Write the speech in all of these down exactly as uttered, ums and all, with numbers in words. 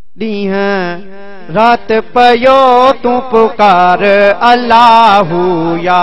ॾींह रात पयो तू पुकार अल्लाहू या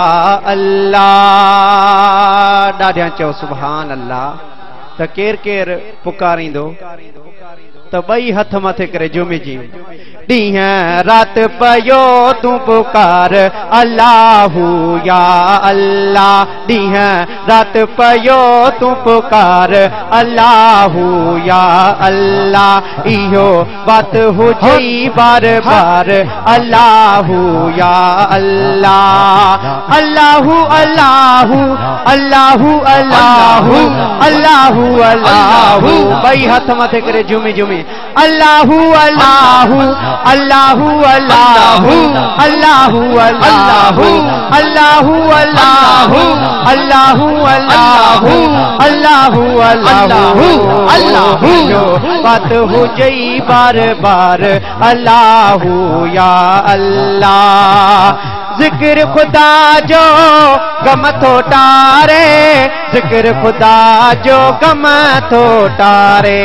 अल्लाह। ॾाढियां चओ सुभान अल्लाह। त केर केर पुकारींदो त ॿई हथ मथे करे जुमिजी। ॾींह रात पयो तू पुकार अल्लाहू या अल्लाह। ॾींह रात पयो तू पुकार अल्लाहू या अल्लाह। इहो बात हुजे बार बार अल्लाहू या अल्लाह। अल्लाहू अल्लाहू अल्लाहू अल्लाहू अल्लाहू अल्लाहू। ॿई हथ मथे करे जुमी जुमी अल्लाहू अल्लाहू अल्लाहू अल्लाहू अल्लाहू अल्लाहू अल्लाहू अल्लाहू अल्लाहू अल्लाहू अल्लाहू अल्लाहू अल्लाहू। जो बात हुजे बार बार अल्लाहू या अल्लाह। जिक्र खुदा जो गम थो टारे, जिक्र खुदा जो गम थो टारे।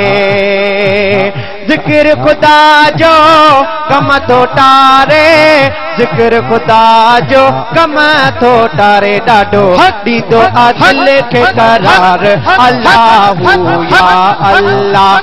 जिक्र खुदा जो गम थो टारे, जिक्र खुदा जो गम थो टारे। ॾाढो ॾींदो आ दिल खे करार अल्लाहू या अल्लाह।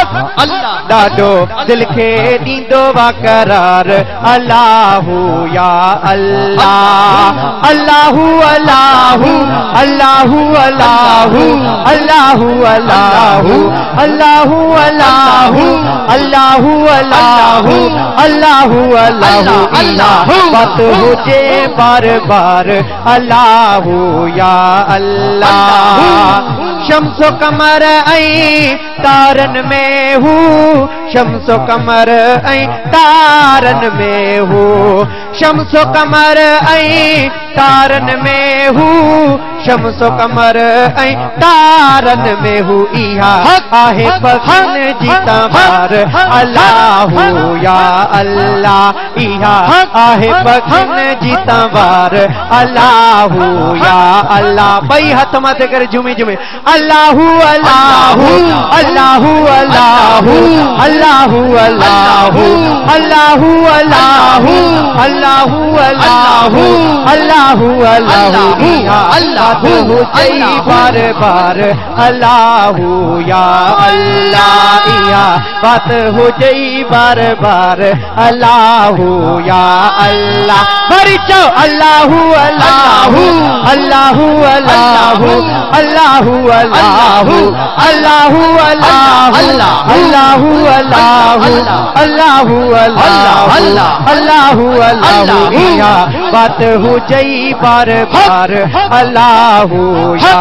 ॾाढो दिल खे ॾींदो आ करार अल्लाहू या अल्लाह। अल्लाहू अल्लाहू अल्लाहू अल्लाहू अल्लाहू अल्लाहू अल्लाहू अल्लाहू अल्लाहू अल्लाहू अल्लाहू अल्लाहू अल्लाह। बात हुजे बार बार अल्लाहू या अल्लाह। शम्सो कमर ऐं तारन में हू, शम्सो कमर ऐं तारन में हू, शम्सो कमर ऐं तारन में हू, शम्सो कमर ऐं तारन में हू। इहा आहे पखन जी तवार अल्लाहू या अल्लाह। इहा आहे पखन जी तवार अल्लाहू या अल्लाह। ॿई हथ मथे करे झूमी झूमी अल्लाहू अल्लाहू अल्लाहू अल्लाहू अल्लाहू अल्लाहू अल्लाहू अल्लाहू अल्लाहू अल्लाहू अल्लाहू अल्लाहू। अल्लाह हुजे बार बार अल्लाहू या अल्लाह। इहा बात हुजे बार बार अल्लाहू या अल्लाह। वरी चओ अल्लाहू अल्लाहू अल्लाहू अल्लाहू अल्लाहू अल्लाहू अल्लाहू अल्लाहू अल्लाहू अल्लाहू अल्लाहू अल्लाहू अल्लाहू अल्लाहू। इहा बात हुजे बार बार अल्लाहू या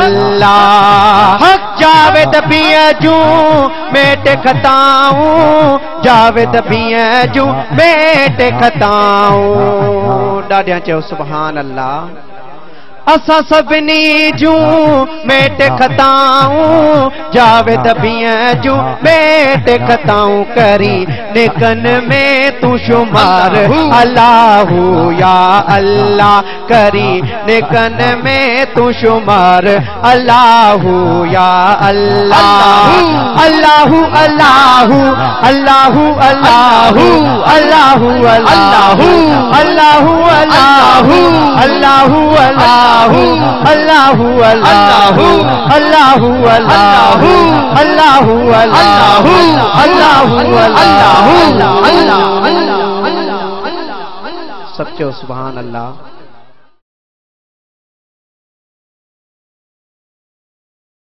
अल्लाह। जावेद पिया जूं मेट खताऊं, जावेद पिया जूं मेट खताऊं। ॾाढियां चयो सुभान अल्लाह। असां सभिनी जूं मेट खताऊं, जावेद पिया जूं मेट खताऊं। करी नेकन में तू शुमार अल्लाहू या अल्लाह। करी नेकन में तू शुमार अल्लाहू या अल्लाह। अल्लाहू अल्लाहू अल्लाहू अल्लाहू अल्लाहू अल्लाहू अल्लाहू अल्लाहू अल्लाहू अल्लाहू अल्लाहू अल्लाहू अल्लाहू अल्लाहू अल्लाहू अल्लाहू अल्लाहू अल्लाहू। सब चो सुभान अल्लाह।